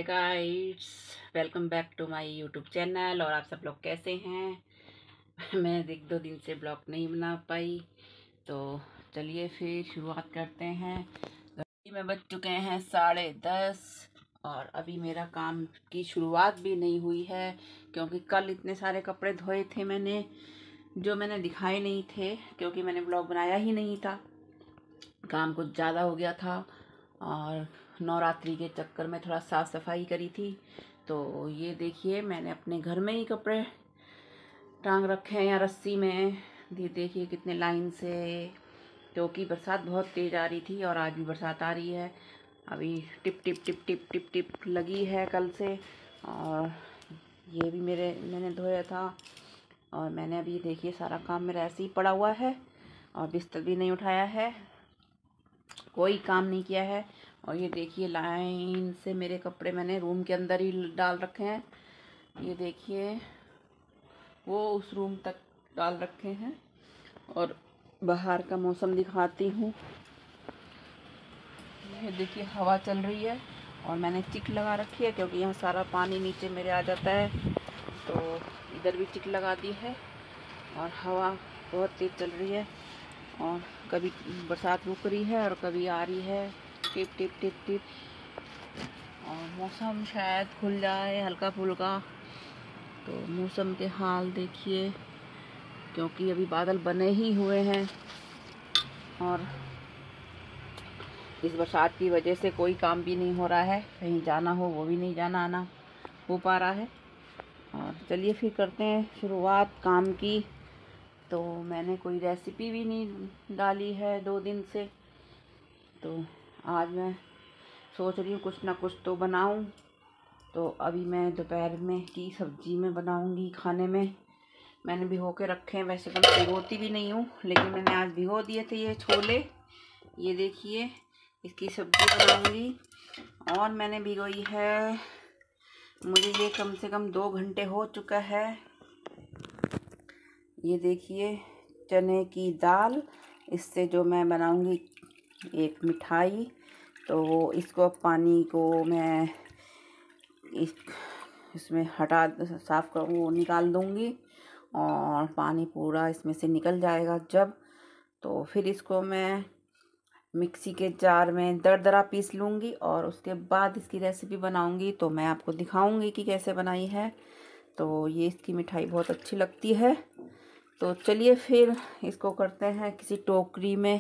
Hi guys, welcome back to my YouTube channel. और आप सब लोग कैसे हैं? मैं एक दो दिन से ब्लॉग नहीं बना पाई, तो चलिए फिर शुरुआत करते हैं। घड़ी में बज चुके हैं 10:30 और अभी मेरा काम की शुरुआत भी नहीं हुई है, क्योंकि कल इतने सारे कपड़े धोए थे मैंने, जो मैंने दिखाए नहीं थे क्योंकि मैंने ब्लॉग बनाया ही नहीं था। काम कुछ ज़्यादा हो गया था और नवरात्रि के चक्कर में थोड़ा साफ़ सफाई करी थी। तो ये देखिए, मैंने अपने घर में ही कपड़े टांग रखे हैं या रस्सी में। ये देखिए कितने लाइन से, क्योंकि बरसात बहुत तेज़ आ रही थी और आज भी बरसात आ रही है। अभी टिप टिप टिप टिप टिप टिप लगी है कल से। और ये भी मैंने धोया था। और मैंने अभी देखिए सारा काम मेरा ऐसे ही पड़ा हुआ है और बिस्तर भी नहीं उठाया है, कोई काम नहीं किया है। और ये देखिए लाइन से मेरे कपड़े मैंने रूम के अंदर ही डाल रखे हैं। ये देखिए वो उस रूम तक डाल रखे हैं। और बाहर का मौसम दिखाती हूँ। ये देखिए हवा चल रही है और मैंने चिक लगा रखी है, क्योंकि यहाँ सारा पानी नीचे मेरे आ जाता है, तो इधर भी चिक लगा दी है। और हवा बहुत तेज़ चल रही है और कभी बरसात रुक रही है और कभी आ रही है, टिप टिप टिप टिप। और मौसम शायद खुल जाए हल्का फुल्का। तो मौसम के हाल देखिए, क्योंकि अभी बादल बने ही हुए हैं और इस बरसात की वजह से कोई काम भी नहीं हो रहा है, कहीं जाना हो वो भी नहीं जाना आना हो पा रहा है। और चलिए फिर करते हैं शुरुआत काम की। तो मैंने कोई रेसिपी भी नहीं डाली है 2 दिन से, तो आज मैं सोच रही हूँ कुछ ना कुछ तो बनाऊँ। तो अभी मैं दोपहर में की सब्ज़ी में बनाऊँगी खाने में। मैंने भिगो के रखे हैं, वैसे तो मैं भिगोती भी नहीं हूँ, लेकिन मैंने आज भिगो दिए थे ये छोले। ये देखिए इसकी सब्ज़ी बनाऊँगी। और मैंने भिगोई है, मुझे ये कम से कम 2 घंटे हो चुका है। ये देखिए चने की दाल, इससे जो मैं बनाऊँगी एक मिठाई। तो इसको पानी को मैं इसमें हटा साफ़ कर वो निकाल दूँगी और पानी पूरा इसमें से निकल जाएगा जब, तो फिर इसको मैं मिक्सी के जार में दरदरा पीस लूँगी और उसके बाद इसकी रेसिपी बनाऊँगी। तो मैं आपको दिखाऊँगी कि कैसे बनाई है। तो ये इसकी मिठाई बहुत अच्छी लगती है। तो चलिए फिर इसको करते हैं किसी टोकरी में,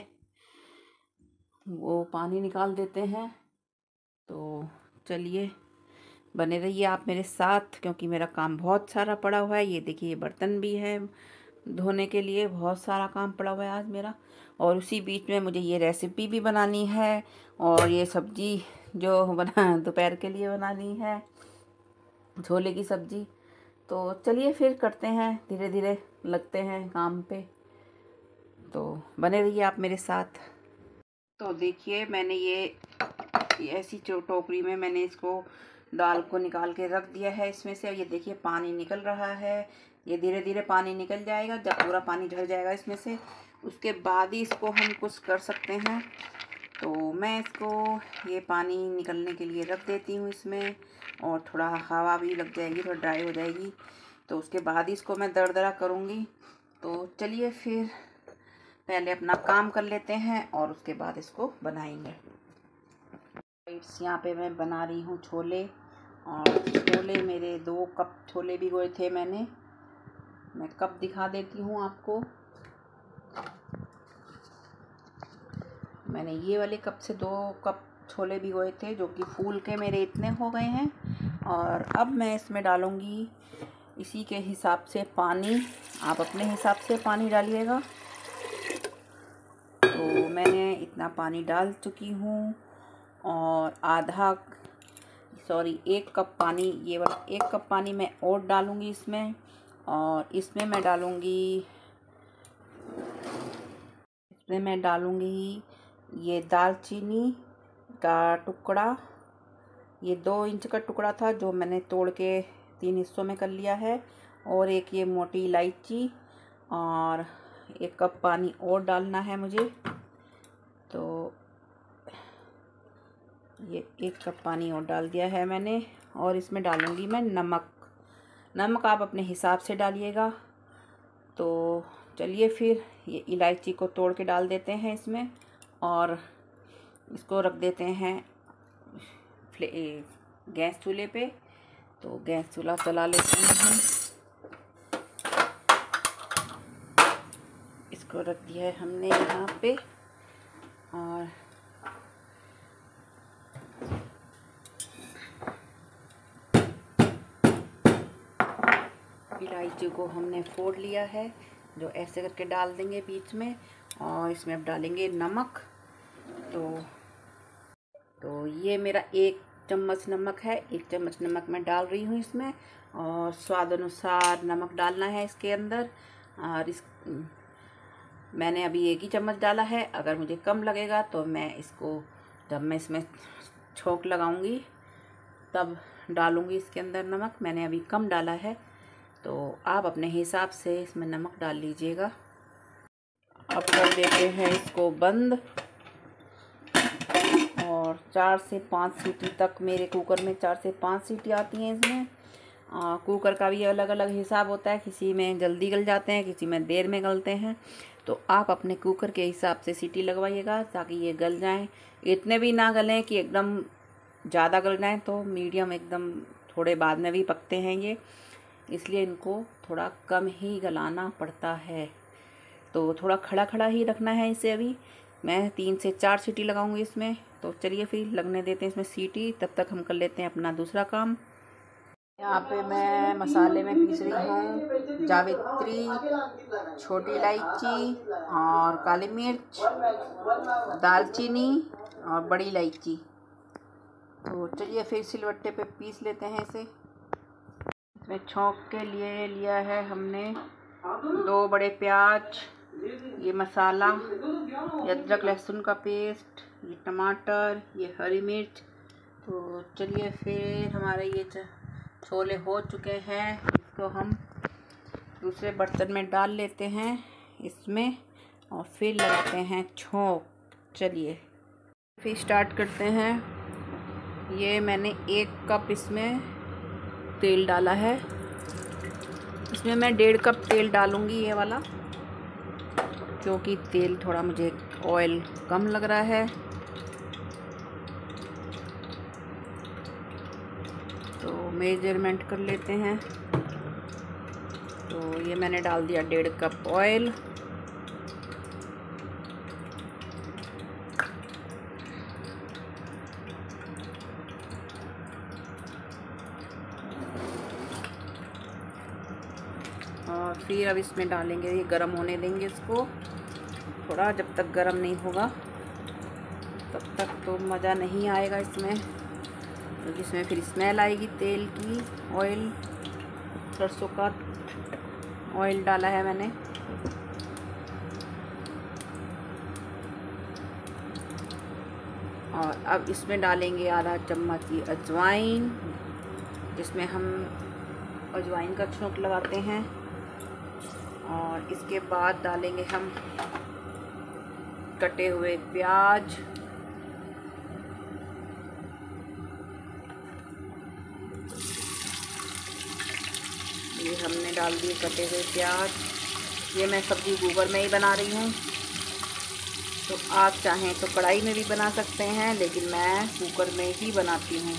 वो पानी निकाल देते हैं। तो चलिए बने रहिए आप मेरे साथ, क्योंकि मेरा काम बहुत सारा पड़ा हुआ है। ये देखिए ये बर्तन भी है धोने के लिए, बहुत सारा काम पड़ा हुआ है आज मेरा। और उसी बीच में मुझे ये रेसिपी भी बनानी है और ये सब्ज़ी जो बना दोपहर के लिए बनानी है, छोले की सब्ज़ी। तो चलिए फिर करते हैं, धीरे धीरे लगते हैं काम पे। तो बने रहिए आप मेरे साथ। तो देखिए मैंने ये ऐसी टोकरी में मैंने इसको दाल को निकाल के रख दिया है इसमें से। ये देखिए पानी निकल रहा है, ये धीरे धीरे पानी निकल जाएगा। जब पूरा पानी झड़ जाएगा इसमें से, उसके बाद ही इसको हम कुछ कर सकते हैं। तो मैं इसको ये पानी निकलने के लिए रख देती हूँ इसमें, और थोड़ा हवा भी लग जाएगी, थोड़ा ड्राई हो जाएगी, तो उसके बाद ही इसको मैं दरदरा करूँगी। तो चलिए फिर पहले अपना काम कर लेते हैं और उसके बाद इसको बनाएंगे। यहाँ पे मैं बना रही हूँ छोले। और छोले मेरे 2 कप छोले भिगोए थे मैंने। मैं कप दिखा देती हूँ आपको। मैंने ये वाले कप से 2 कप छोले भिगोए थे, जो कि फूल के मेरे इतने हो गए हैं। और अब मैं इसमें डालूँगी इसी के हिसाब से पानी, आप अपने हिसाब से पानी डालिएगा। तो मैंने इतना पानी डाल चुकी हूँ और 1 कप पानी, ये वाला 1 कप पानी मैं और डालूँगी इसमें। और इसमें मैं डालूँगी ये दालचीनी का टुकड़ा। ये 2 इंच का टुकड़ा था, जो मैंने तोड़ के 3 हिस्सों में कर लिया है। और एक ये मोटी इलायची, और 1 कप पानी और डालना है मुझे। तो ये 1 कप पानी और डाल दिया है मैंने। और इसमें डालूँगी मैं नमक। नमक आप अपने हिसाब से डालिएगा। तो चलिए फिर ये इलायची को तोड़ के डाल देते हैं इसमें और इसको रख देते हैं गैस चूल्हे पे। तो गैस चूल्हा चला लेते हैं हम। इसको रख दिया है हमने यहाँ पे और इलायची को हमने फोड़ लिया है, जो ऐसे करके डाल देंगे बीच में। और इसमें अब डालेंगे नमक। तो ये मेरा 1 चम्मच नमक है। 1 चम्मच नमक मैं डाल रही हूँ इसमें। और स्वाद अनुसार नमक डालना है इसके अंदर। और मैंने अभी 1 ही चम्मच डाला है। अगर मुझे कम लगेगा तो मैं इसको जब मैं इसमें छोंक लगाऊंगी तब डालूंगी इसके अंदर नमक। मैंने अभी कम डाला है, तो आप अपने हिसाब से इसमें नमक डाल लीजिएगा। अब कर देते हैं इसको बंद और 4 से 5 सीटी तक, मेरे कुकर में 4 से 5 सीटी आती हैं इसमें। कुकर का भी अलग अलग हिसाब होता है, किसी में जल्दी गल जाते हैं, किसी में देर में गलते हैं। तो आप अपने कुकर के हिसाब से सीटी लगवाइएगा ताकि ये गल जाएं। इतने भी ना गलें कि एकदम ज़्यादा गल जाएं, तो मीडियम एकदम थोड़े बाद में भी पकते हैं ये, इसलिए इनको थोड़ा कम ही गलाना पड़ता है। तो थोड़ा खड़ा खड़ा ही रखना है इसे। अभी मैं 3 से 4 सीटी लगाऊंगी इसमें। तो चलिए फिर लगने देते हैं इसमें सीटी, तब तक हम कर लेते हैं अपना दूसरा काम। यहाँ पे मैं मसाले में पीस रही हूँ जावित्री, छोटी इलायची और काली मिर्च, दालचीनी और बड़ी इलायची। तो चलिए फिर सिलबट्टे पे पीस लेते हैं इसे। इसमें छौंक के लिए लिया है हमने 2 बड़े प्याज, ये मसाला, ये अदरक लहसुन का पेस्ट, ये टमाटर, ये हरी मिर्च। तो चलिए फिर हमारे ये छोले हो चुके हैं, इसको हम दूसरे बर्तन में डाल लेते हैं इसमें और फिर लगाते हैं छोंक। चलिए फिर स्टार्ट करते हैं। ये मैंने 1 कप इसमें तेल डाला है। इसमें मैं 1.5 कप तेल डालूँगी ये वाला, क्योंकि तेल थोड़ा मुझे ऑयल कम लग रहा है। तो मेजरमेंट कर लेते हैं। तो ये मैंने डाल दिया 1.5 कप ऑयल। और फिर अब इसमें डालेंगे, ये गरम होने देंगे इसको थोड़ा। जब तक गरम नहीं होगा तब तक तो मज़ा नहीं आएगा इसमें, क्योंकि इसमें फिर स्मेल आएगी तेल की। ऑयल, सरसों का ऑयल डाला है मैंने। और अब इसमें डालेंगे आधा चम्मच की अजवाइन, जिसमें हम अजवाइन का छौंक लगाते हैं। और इसके बाद डालेंगे हम कटे हुए प्याज, ये हमने डाल दिए कटे हुए प्याज। ये मैं सब्ज़ी कुकर में ही बना रही हूँ, तो आप चाहें तो कढ़ाई में भी बना सकते हैं, लेकिन मैं कुकर में ही बनाती हूँ।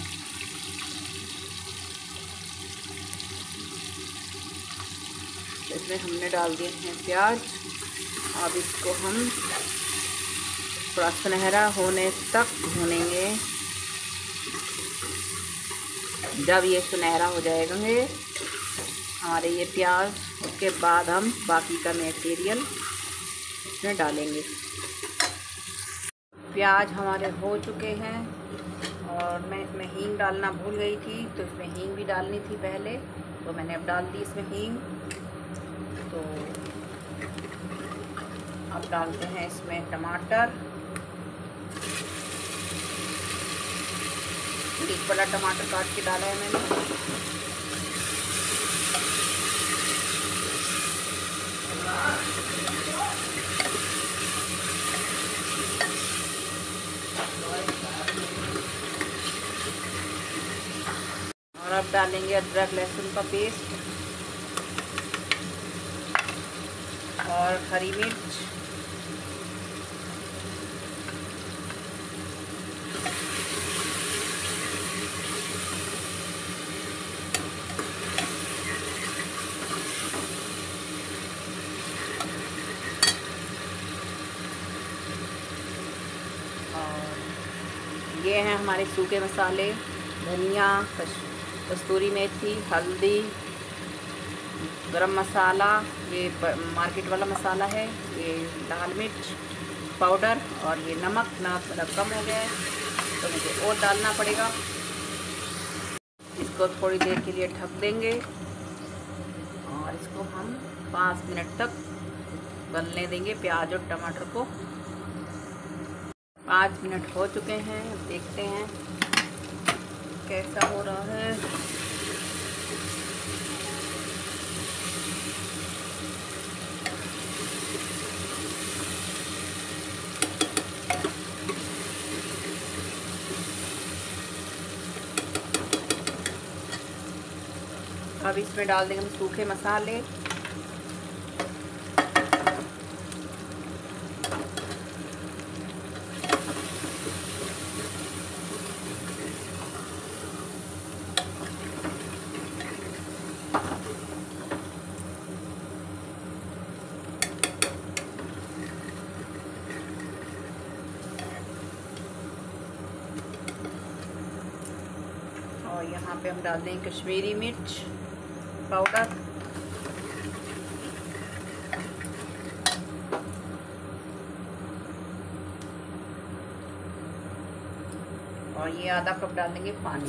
इसमें हमने डाल दिए हैं प्याज। अब इसको हम थोड़ा सुनहरा होने तक भूनेंगे। जब ये सुनहरा हो जाएंगे हमारे ये प्याज, उसके बाद हम बाकी का मटेरियल इसमें डालेंगे। प्याज हमारे हो चुके हैं और मैं इसमें हींग डालना भूल गई थी, तो इसमें हींग भी डालनी थी पहले, तो मैंने अब डाल दी इसमें हींग। तो अब डालते हैं इसमें टमाटर। 1 बड़ा टमाटर काट के डाला है मैंने। डालेंगे अदरक लहसुन का पेस्ट और हरी मिर्च, और ये हैं हमारे सूखे मसाले, धनिया, कस्तूरी मेथी, हल्दी, गरम मसाला, ये मार्केट वाला मसाला है, ये लाल मिर्च पाउडर और ये नमक मेरा कम हो गया है तो मुझे और डालना पड़ेगा। इसको थोड़ी देर के लिए ढक देंगे और इसको हम 5 मिनट तक गलने देंगे प्याज और टमाटर को। 5 मिनट हो चुके हैं, देखते हैं कैसा हो रहा है। अब इसमें डाल देंगे हम सूखे मसाले, और यहाँ पे हम डाल देंगे कश्मीरी मिर्च पाउडर, और ये आधा कप डाल देंगे पानी।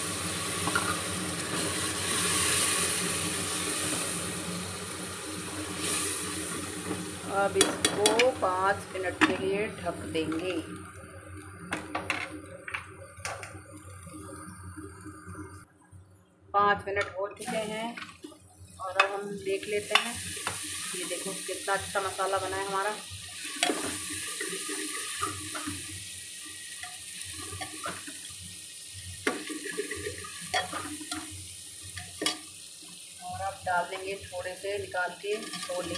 अब इसको 5 मिनट के लिए ढक देंगे। 5 मिनट हो चुके हैं और अब हम देख लेते हैं। ये देखो कितना अच्छा मसाला बना है हमारा। और अब डाल देंगे थोड़े से निकाल के छोले।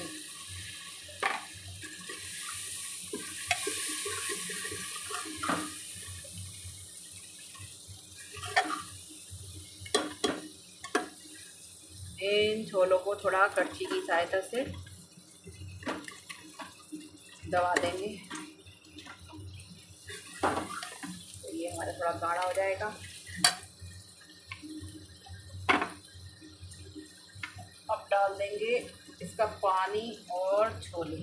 इन छोलों को थोड़ा कड़छी की सहायता से दबा देंगे तो ये हमारा थोड़ा गाढ़ा हो जाएगा। अब डाल देंगे इसका पानी और छोले।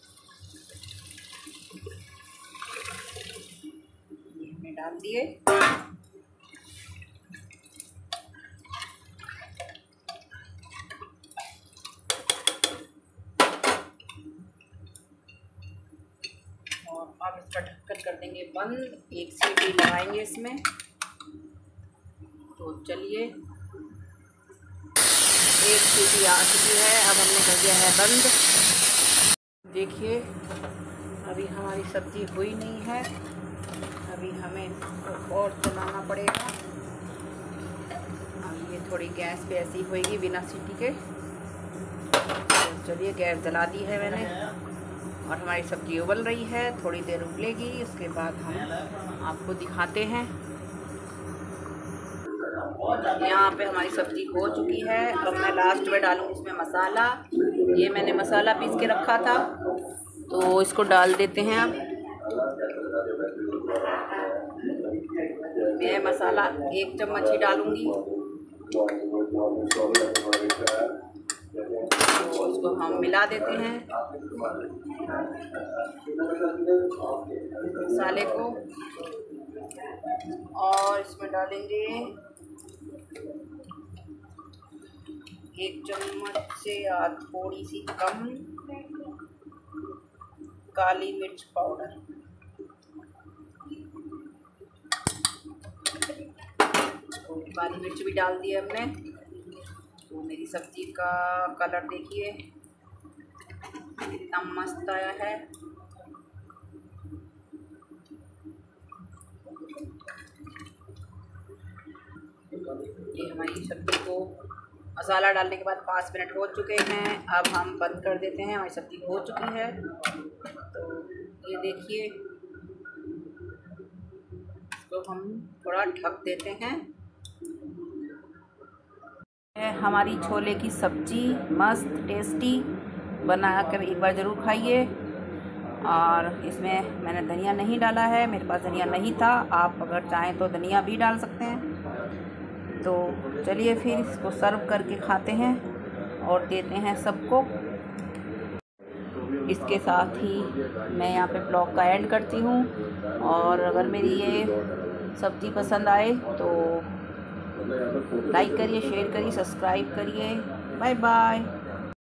ये हमने डाल दिए। और अब इसका ढक्कन कर देंगे बंद, एक सीटी लगाएंगे इसमें। तो चलिए, एक सीटी आ चुकी है, अब हमने कर दिया है बंद। देखिए अभी हमारी सब्ज़ी हुई नहीं है, अभी हमें इसको और चलाना पड़ेगा। अब ये थोड़ी गैस पे ऐसी होएगी बिना सीटी के। तो चलिए गैस जला दी है मैंने और हमारी सब्ज़ी उबल रही है, थोड़ी देर उबलेगी, उसके बाद हम आपको दिखाते हैं। यहाँ पे हमारी सब्ज़ी हो चुकी है। अब मैं लास्ट में डालूँगी इसमें मसाला। ये मैंने मसाला पीस के रखा था तो इसको डाल देते हैं। अब मैं मसाला 1 चम्मच ही डालूँगी। तो इसको हम मिला देते हैं मसाले को, और इसमें डालेंगे 1 चम्मच से थोड़ी सी कम काली मिर्च पाउडर। तो काली मिर्च भी डाल दी हमने। तो मेरी सब्ज़ी का कलर देखिए कितना मस्त आया है। ये हमारी सब्ज़ी को मसाला डालने के बाद 5 मिनट हो चुके हैं। अब हम बंद कर देते हैं, हमारी सब्ज़ी हो चुकी है। तो ये देखिए, इसको हम थोड़ा ढक देते हैं। हमारी छोले की सब्ज़ी मस्त टेस्टी बनाकर एक बार ज़रूर खाइए। और इसमें मैंने धनिया नहीं डाला है, मेरे पास धनिया नहीं था। आप अगर चाहें तो धनिया भी डाल सकते हैं। तो चलिए फिर इसको सर्व करके खाते हैं और देते हैं सबको। इसके साथ ही मैं यहाँ पे ब्लॉग का एंड करती हूँ। और अगर मेरी ये सब्ज़ी पसंद आए तो लाइक करिए, शेयर करिए, सब्सक्राइब करिए। Bye bye.